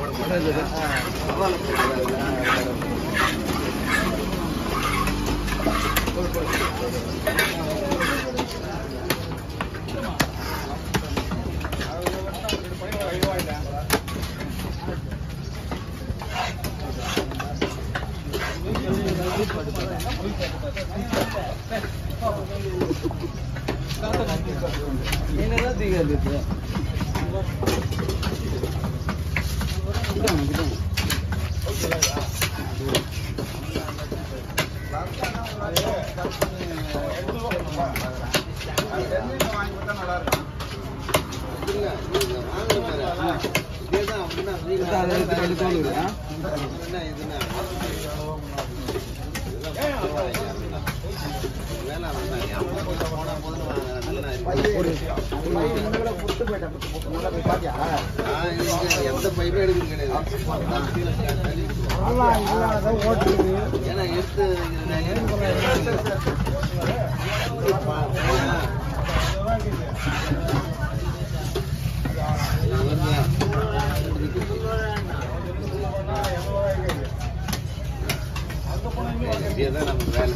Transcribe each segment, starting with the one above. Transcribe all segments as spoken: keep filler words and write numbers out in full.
எந்த பைப்பும் எடுக்க ஏன்னா எடுத்து இதுதான் நம்ம வேலை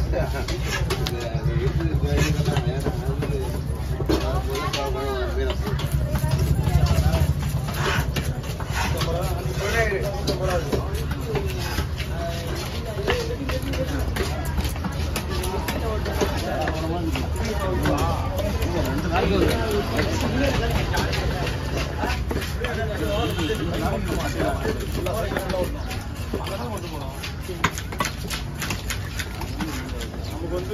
நமக்கு வந்து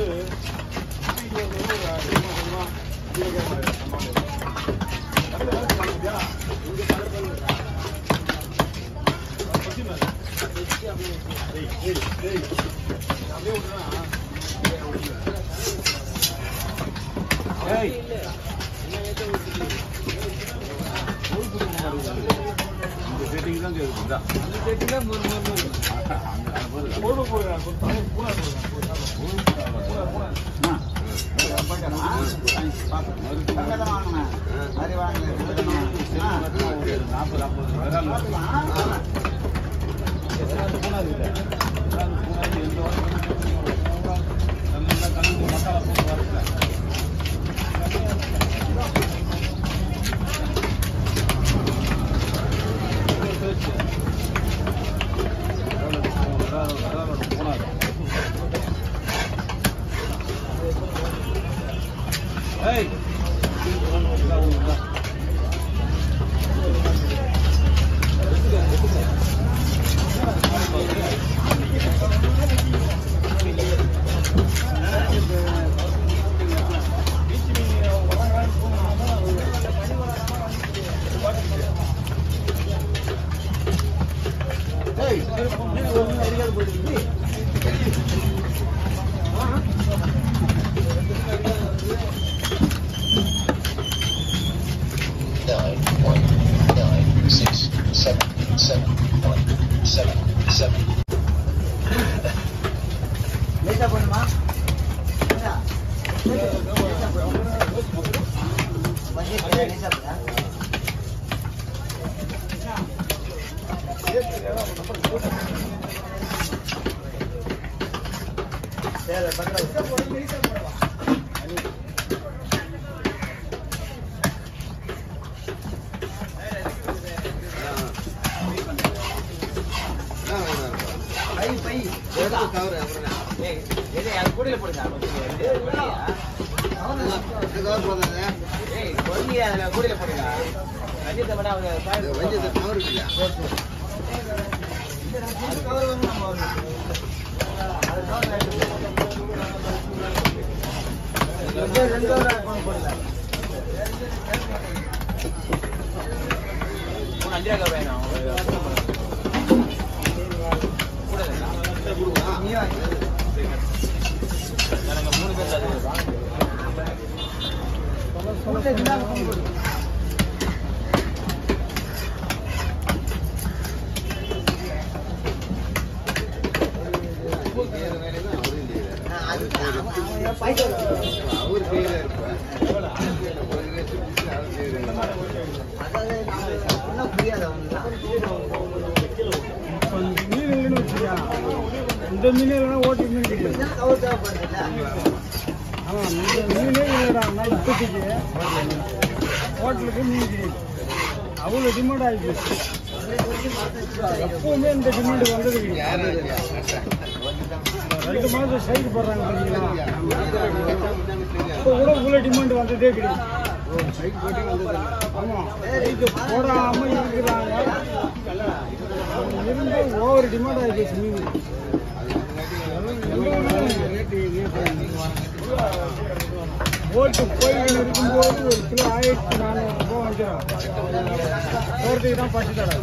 புரியாத இந்த மீன் இல்லைன்னா ஓட்டு மீன் கிடையாது. ஆமாம், இந்த மீனே இல்லைடா நான் இப்போதைக்கு ஹோட்டலுக்கு மீன் கிடையாது. அவ்வளோ டிமாண்ட் ஆகிப்போச்சு. எப்பவுமே இந்த டிமாண்டு வந்தது கிடையாது. ரெண்டு மாதம் சைடு போடுறாங்க பார்த்தீங்களா, இப்போ கூட இவ்வளோ டிமாண்டு வந்ததே கிடையாது. ஆமாம், சைடு போடாமல் இருக்கிறாங்க. இருந்தால் ஓவர் டிமாண்ட் ஆகிப்போச்சு மீன். ஓட்டு போய் இருக்கும்போது ஒரு கிலோ ஆயிரத்தி நானூறு ரூபா வந்துடும். போகிறதுக்கு தான் பசி தடை.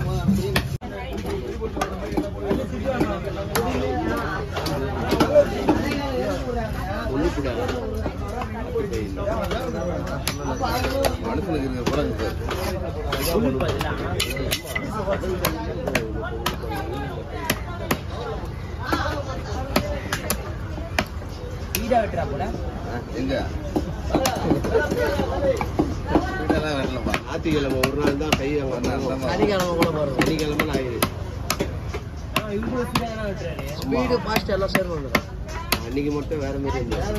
எங்க ஞாயிற்றுக்கிழமை ஒரு நாள் தான் கை சனிக்கிழமை கூட போறோம். சனிக்கிழமை ஆயிடுது. வீடு பாஸ்ட் எல்லாம் சேர்ந்து அன்னைக்கு மட்டும் வேற மாதிரி இருந்தது.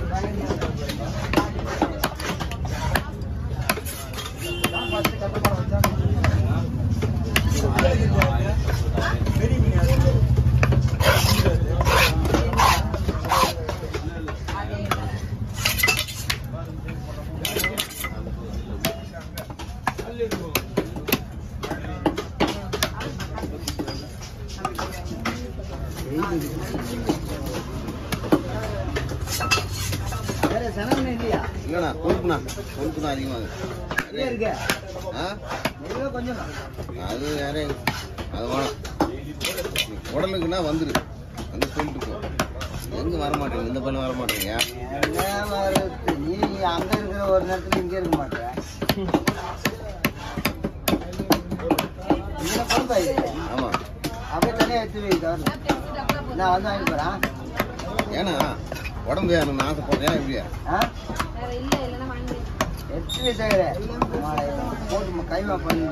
இல்லண்ணா கொழுப்புண்ணா கொழுப்புண்ணா அதிகமாக அது யாரே அது வேணாம். உடலுக்குன்னா வந்துரு வந்து சொல்லிட்டு போ. எங்க வரமாட்டேங்க, இந்த பக்கம் வரமாட்டேங்க. நீ அங்க இருக்கிற ஒரு நேரத்துல இங்க இருக்க மாட்டேன். ஆமா அப்படியே தனியா எடுத்து வை. நான் வந்து வாங்கி போறேன். ஏன்னா உடம்பு வேணும்னு ஆசைப்படுறேன். எப்படியா எடுத்து தவிர போட்டு கைமா பண்ணி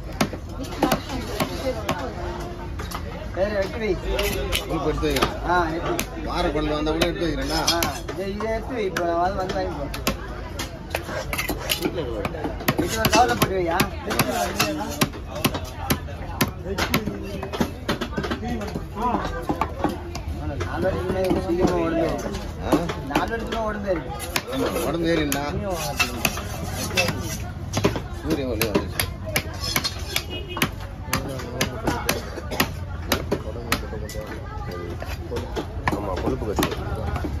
சரி எடுத்து வை. எடுத்து வைக்கிறேன். ஆ வார கொண்டு வந்தா கூட எடுத்து வைக்கிறேன்னா இதை எடுத்து வை. இப்போ வந்து வந்து வாங்கி போறேன். வீட்டில் ஒரு கவலை போட்டு வையா. நாலு வருஷம் சீக்கிரமா உடம்பு நாலு வருஷம் உடம்பு இருக்கு. உடம்பு ஏறினா சூரிய ஒளி வந்துச்சு. ஆமா கொழுப்பு கட்டு